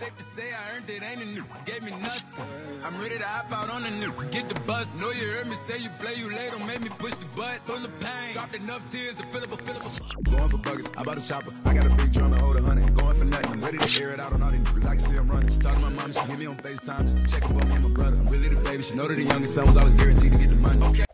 safe to say I earned it, ain't a new, gave me nothing. I'm ready to hop out on the new, get the bus. Know you heard me say you play, you late, don't make me push the butt. Full of pain, dropped enough tears to fill up a. Going for buggers, I bought a chopper. I got a big drum and hold 100. Going for nothing, I'm ready to air it out on all these niggas. I can see I'm running. She talking to my mom, she hit me on FaceTime just to check up on me and my brother. I'm really the baby, she know that the youngest son was always guaranteed to get the money. Okay.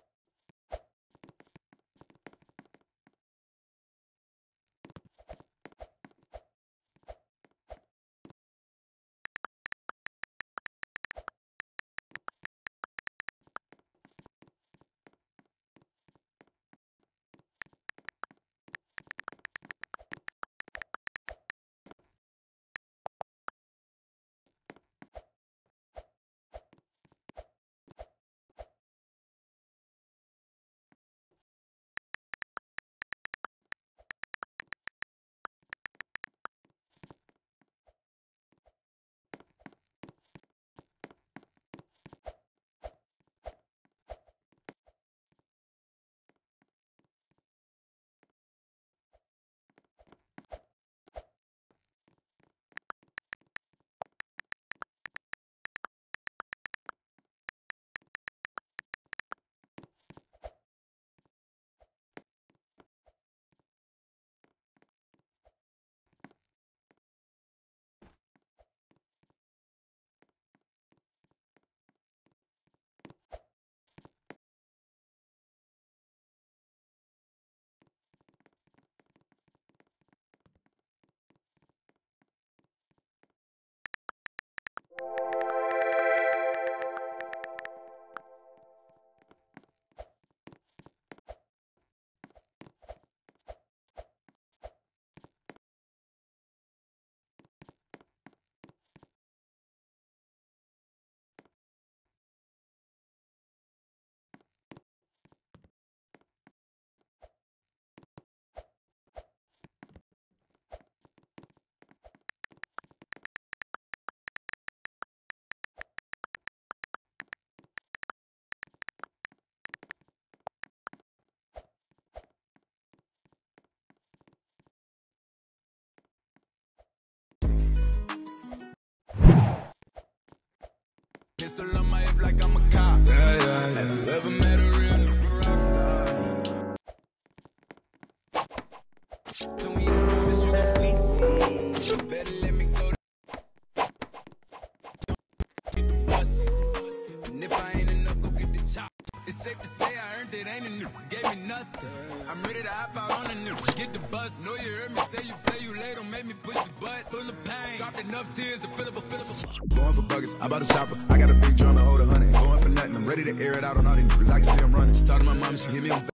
Pistol on my hip like I'm a cop. Have you ever met a real nigga rock star? Tell me the promise you gon' squeeze me. Better let me go get the bus. And if I ain't enough, go get the chop. It's safe to say I earned it, ain't a new, gave me nothing. I'm ready to hop out on the new, get the bus. Know you heard me say you play, you late, don't make me push the butt. Full of pain, dropped enough tears to fill up a. Going for buggers, I bought a chopper. I got a big drum and hold 100. Going for nothing, I'm ready to air it out on all these niggas. I can see I'm running. She talking to my mom, she hit me on.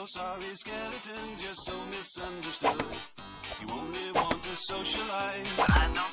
so sorry, skeletons, you're so misunderstood. You only want to socialize. I know